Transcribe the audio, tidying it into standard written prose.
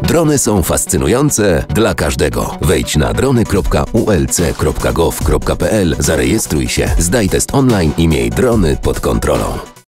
Drony są fascynujące dla każdego. Wejdź na drony.ulc.gov.pl, zarejestruj się, zdaj test online i miej drony pod kontrolą.